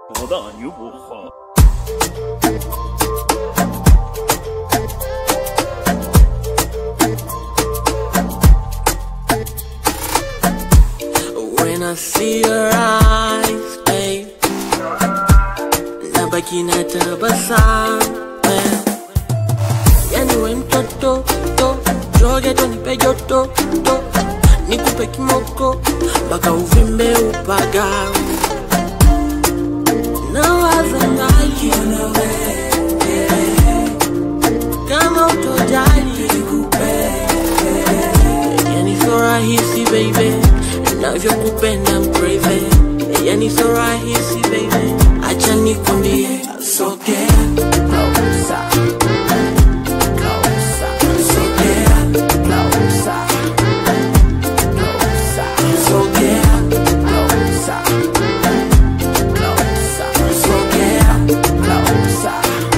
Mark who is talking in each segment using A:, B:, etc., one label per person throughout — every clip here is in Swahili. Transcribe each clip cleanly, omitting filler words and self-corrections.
A: 我大牛不好。
B: When I see your eyes, babe, nabaki na tabasamu, yani we mtoto, joge to nipe joto, nikupe kimoko, mpaka uvimbe upagawe. Nawaza mbali, kama utojali, yani so rahisi baby, navyokupenda I'm crazy, yani so rahisi baby, acha nikwambie, sogea closer, closer, sogea closer, closer, sogea closer, closer, sogea closer,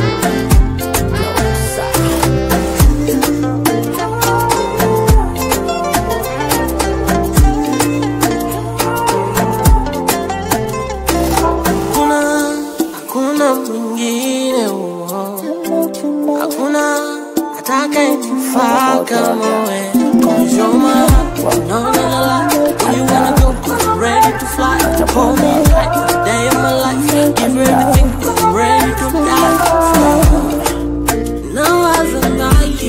B: hakuna mwingine hakuna atakayenifaa kama wewe. 'Cause you're my heart, no la. Where you wanna go? 'Cause I'm ready to fly. Hold me tight for the day of my life. Give you everything 'cause I'm ready to die. Nawaza mbali,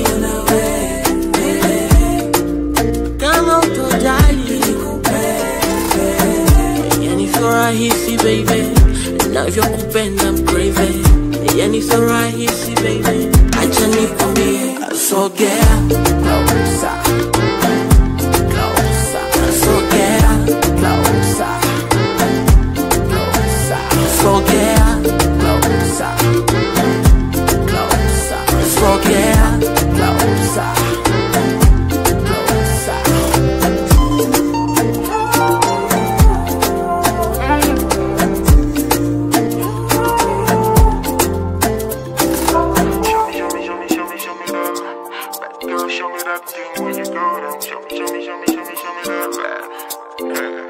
B: kama utojali, yani so rahisi baby, navyokupenda I'm crazy, yani so rahisi baby, acha nikwambie, sogea closer, closer, sogea closer, closer, sogea closer, closer, sogea closer, closer.
C: Show me that thing when you go down. Show me that.